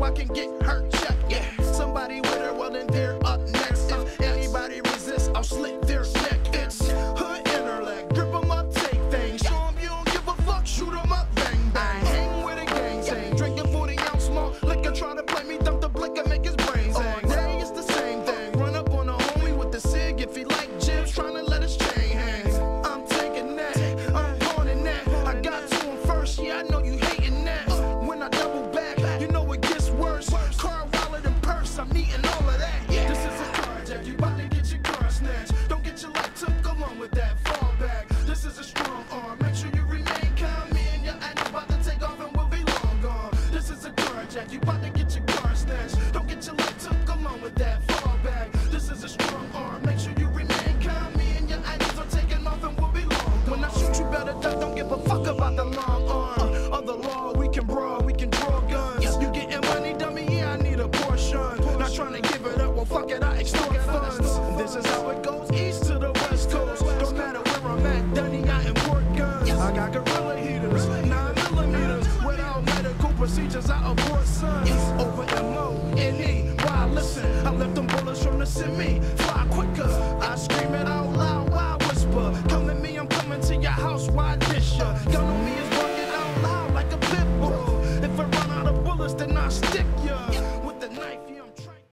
I can get her check. Yeah, somebody with her, well then they're up next. If anybody resists, I'll slit their neck. It's hood intellect, grip 'em up, take things. Show 'em you don't give a fuck, shoot 'em up, bang bang. Hang with a gang, saying drinking 40-ounce small liquor, try to play me, dump the blicker, make his brains hang. All day it's the same thing. Run up on a homie with the cig if he like jibs, trying to let his chain hang. I'm taking that, I'm pawning that. I got to him first, yeah I know you hating that. When I double back, you know it gets worse. Car, wallet, and purse, I'm needing all of that. This is a carjack, you bout to get your car snatched. Don't get your life took along with that, fall back. This is a strong arm, make sure you remain calm. Me and your act about to take off and we'll be long gone. This is a carjack, you bout to get your car snatched. Don't get your life took along with that, fall back. This is a strong arm, make sure you remain calm. Me and your act are taking off and we'll be long gone. When I shoot you better duck, don't give a fuck about the long arm. Of the law, we can brawl, we can draw guns. You getting money, dummy? Yeah, I need a portion. Not trying to give it up, well fuck it, I extort funds. This is how it goes, east to the west coast. Don't matter where I'm at, Dunny, I import guns. I got gorilla heaters, 9mm. Without medical procedures, I abort sons. Over MO-N-E, why listen? I left them bullets from the semi, fly quicker. I scream it out loud, why whisper? Come at me, I'm coming to your house, why dish ya? Gun on me is barking out loud like a pit bull. If I run out of bullets, then I stick ya.